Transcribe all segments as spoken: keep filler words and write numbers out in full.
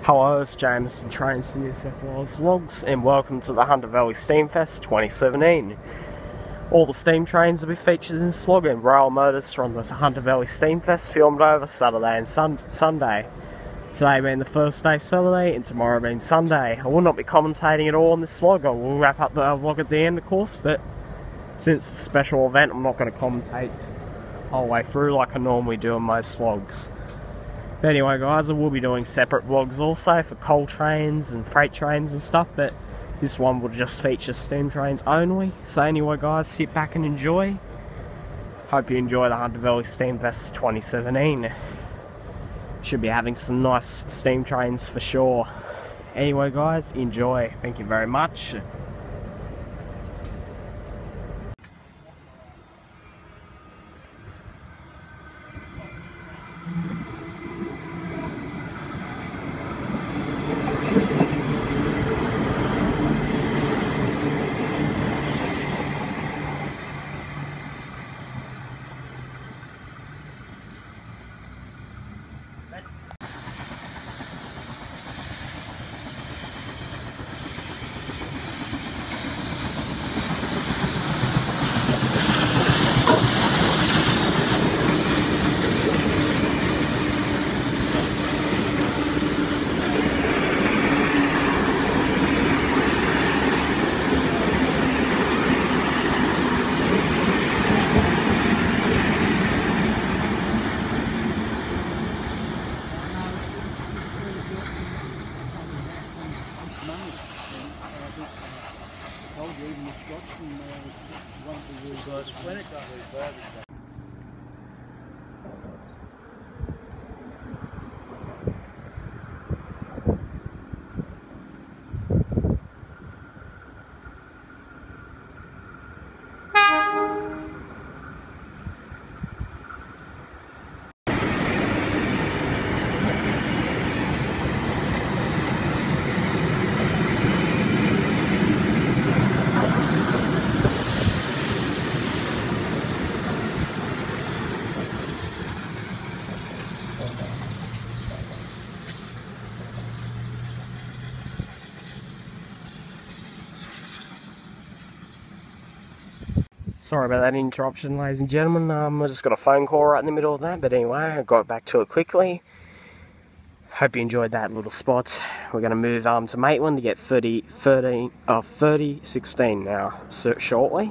Hello, it's James and Trains to New South Wales Vlogs, and welcome to the Hunter Valley Steamfest twenty seventeen. All the steam trains will be featured in this vlog, and rail motors from the Hunter Valley Steamfest filmed over Saturday and sun Sunday. Today being the first day Saturday, and tomorrow being Sunday. I will not be commentating at all on this vlog. I will wrap up the vlog at the end, of course, but since it's a special event, I'm not going to commentate the whole way through like I normally do in most vlogs. But anyway guys, I will be doing separate vlogs also for coal trains and freight trains and stuff, but this one will just feature steam trains only. So anyway guys, sit back and enjoy. Hope you enjoy the Hunter Valley Steamfest twenty seventeen. Should be having some nice steam trains for sure. Anyway guys, enjoy. Thank you very much. Sorry about that interruption, ladies and gentlemen. Um, I just got a phone call right in the middle of that, but anyway, I got back to it quickly. Hope you enjoyed that little spot. We're going to move um, to Maitland to get thirty, thirteen, uh, thirty sixteen now, so shortly.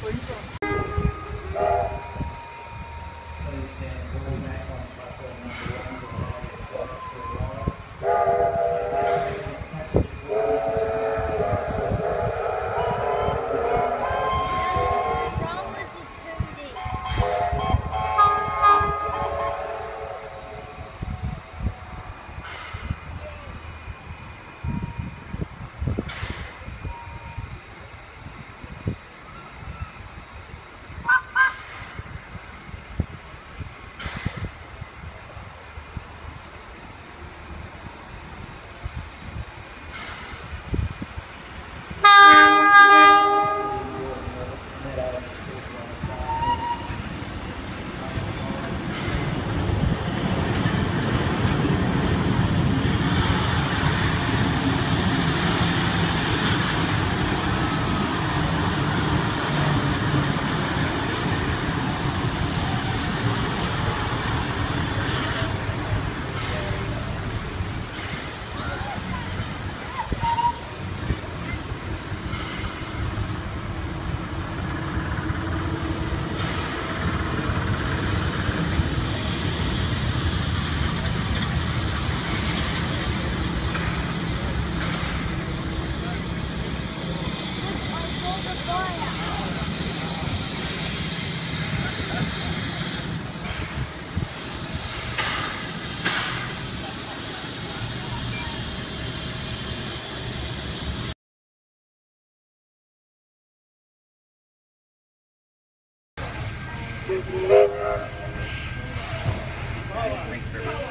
Thanks very much.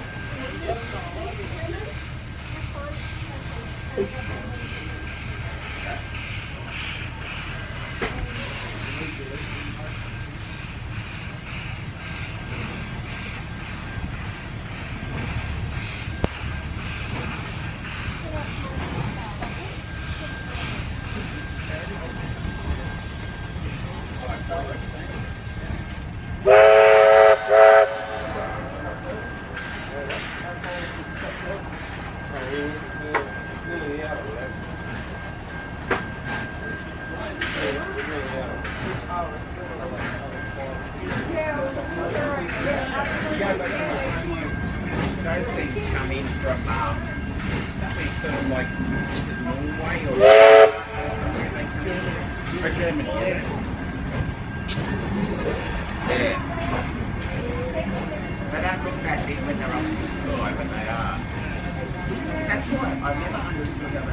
Those things come in from, um, something sort of like, is it Norway or somewhere they come in? Or Germany, yeah. Yeah. They don't look that big when they're up in the sky, but they are. That's why I never understood that